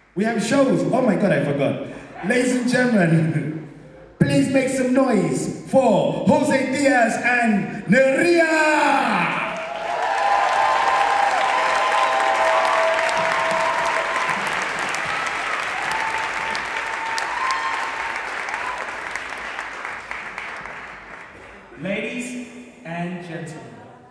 We have shows. Oh my God, I forgot. Ladies and gentlemen, please make some noise for Jose Diaz and Nerea. Ladies and gentlemen.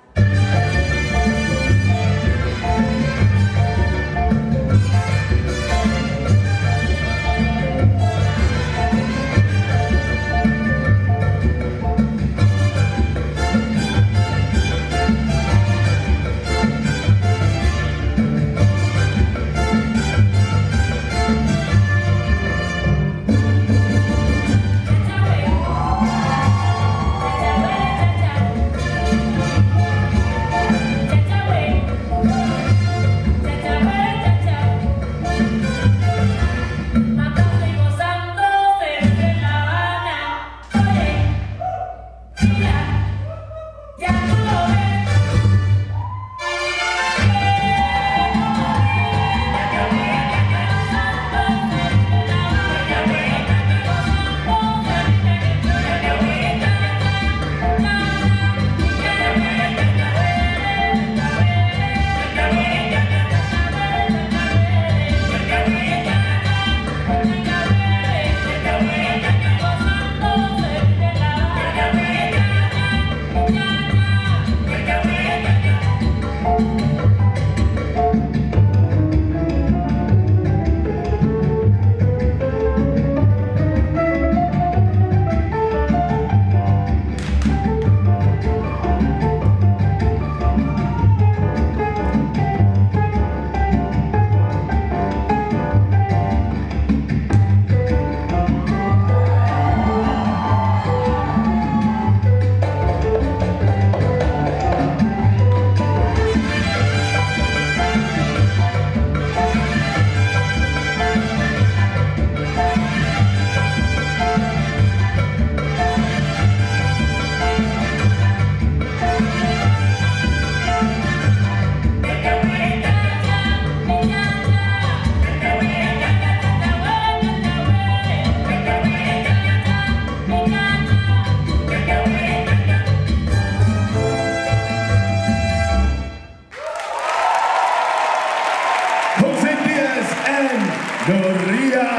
Nerea.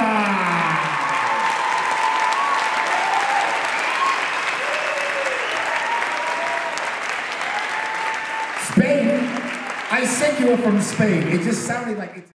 Spain. I said you were from Spain. It just sounded like it's